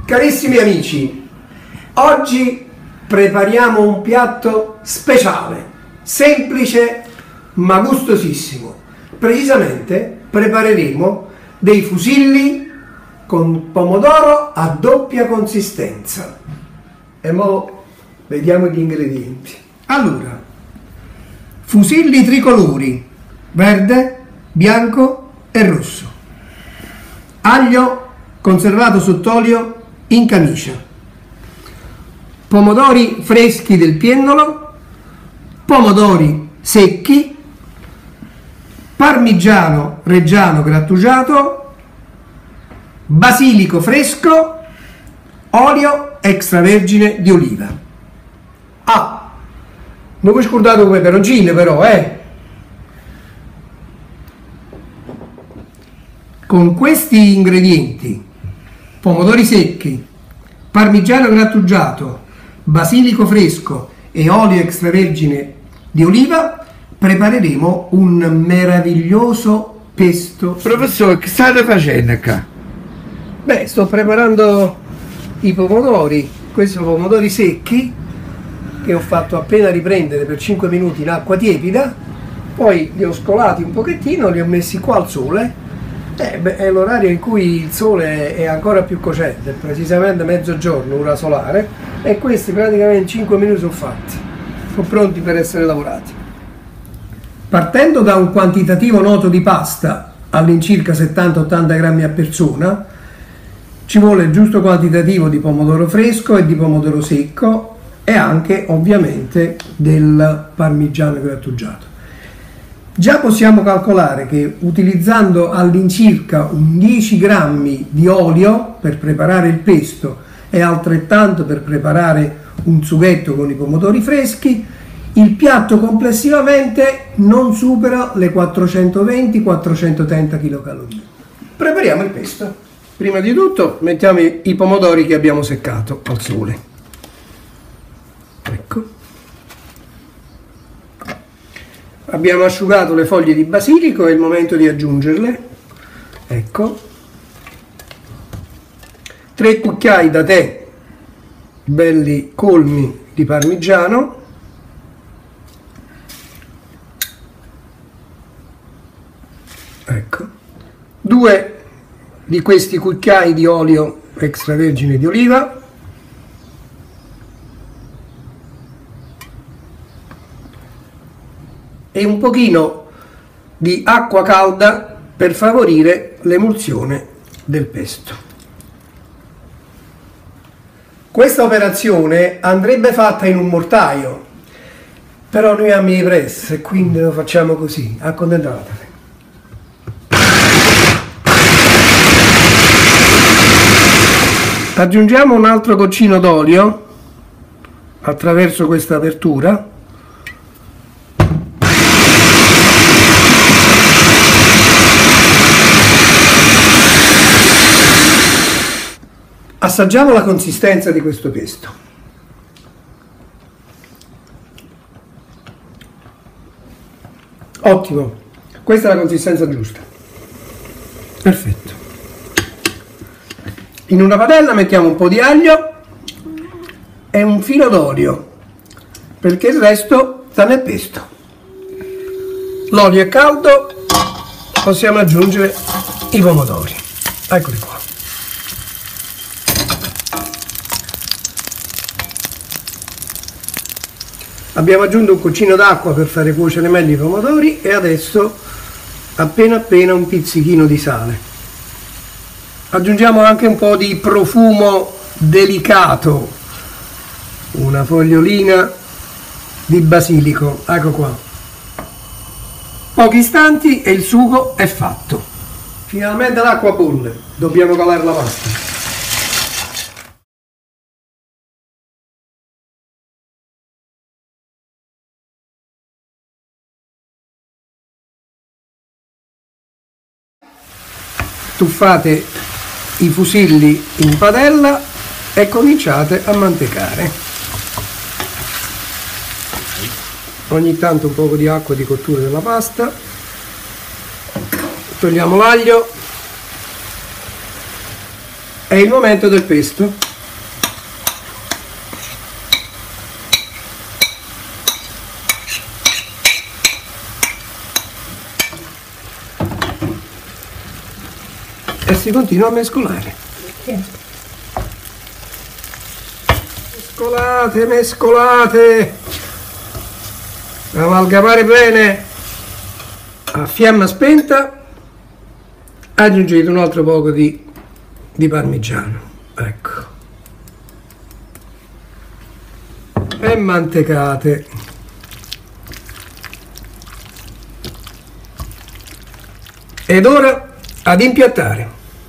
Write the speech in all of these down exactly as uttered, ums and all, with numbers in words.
Carissimi amici, oggi prepariamo un piatto speciale, semplice ma gustosissimo. Precisamente prepareremo dei fusilli con pomodoro a doppia consistenza. E mo vediamo gli ingredienti. Allora, fusilli tricolori, verde, bianco e rosso. Aglio conservato sott'olio in camicia. Pomodori freschi del piennolo, pomodori secchi, parmigiano reggiano grattugiato, basilico fresco, olio extravergine di oliva. Ah, non vi scordate come peperoncino però, eh! Con questi ingredienti, pomodori secchi, parmigiano grattugiato, basilico fresco e olio extravergine di oliva, prepareremo un meraviglioso pesto. Professore, che state facendo qua? Beh, sto preparando i pomodori, questi sono pomodori secchi che ho fatto appena riprendere per cinque minuti in acqua tiepida, poi li ho scolati un pochettino, li ho messi qua al sole. Eh, beh, è l'orario in cui il sole è ancora più cocente, precisamente mezzogiorno, ora solare, e questi praticamente in cinque minuti sono fatti, sono pronti per essere lavorati. Partendo da un quantitativo noto di pasta, all'incirca settanta ottanta grammi a persona, ci vuole il giusto quantitativo di pomodoro fresco e di pomodoro secco e anche ovviamente del parmigiano grattugiato. Già possiamo calcolare che utilizzando all'incirca un dieci grammi di olio per preparare il pesto e altrettanto per preparare un sughetto con i pomodori freschi, il piatto complessivamente non supera le quattrocentoventi quattrocentotrenta chilocalorie. Prepariamo il pesto. Prima di tutto mettiamo i pomodori che abbiamo seccato al sole. Ecco. Abbiamo asciugato le foglie di basilico, è il momento di aggiungerle. Ecco. Tre cucchiai da tè belli colmi di parmigiano. Ecco. Due di questi cucchiai di olio extravergine di oliva. E un pochino di acqua calda per favorire l'emulsione del pesto. Questa operazione andrebbe fatta in un mortaio, però noi amiamo i press e quindi lo facciamo così, accontentatevi. Aggiungiamo un altro goccino d'olio attraverso questa apertura. Assaggiamo la consistenza di questo pesto. Ottimo, questa è la consistenza giusta. Perfetto. In una padella mettiamo un po' di aglio e un filo d'olio, perché il resto sta nel pesto. L'olio è caldo, possiamo aggiungere i pomodori. Eccoli qua. Abbiamo aggiunto un cucino d'acqua per fare cuocere meglio i pomodori e adesso appena appena un pizzichino di sale. Aggiungiamo anche un po' di profumo delicato, una fogliolina di basilico, ecco qua. Pochi istanti e il sugo è fatto. Finalmente l'acqua bolle, dobbiamo calare la pasta. Tuffate i fusilli in padella e cominciate a mantecare. Ogni tanto un po' di acqua di cottura della pasta. Togliamo l'aglio è il momento del pesto. E si continua a mescolare. Mescolate, mescolate. Amalgamare bene. A fiamma spenta aggiungete un altro poco di, di parmigiano, ecco, e mantecate. Ed ora ad impiattare.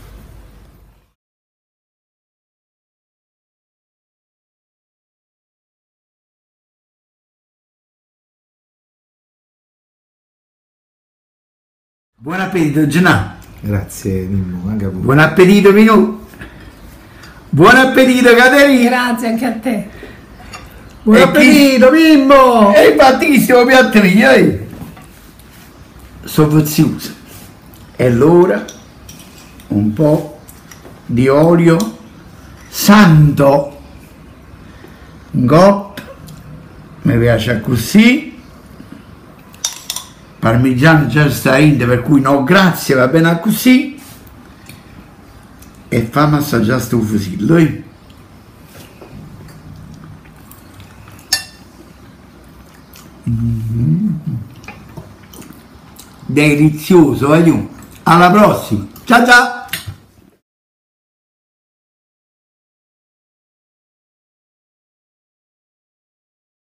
Buon appetito, Gennà. Grazie Mimmo, anche a voi. Buon appetito, Minù. Buon appetito, Caterina. Grazie anche a te. Buon E appetito, Mimmo! E infatti chi stiamo piattino, eh? Sono vizioso. E allora un po' di olio santo. Un gop. Mi piace così. Parmigiano già sta in, per cui no grazie, va bene così. E fammi assaggiare sto fusillo, eh? Mm. Delizioso, eh? Alla prossima, ciao ciao!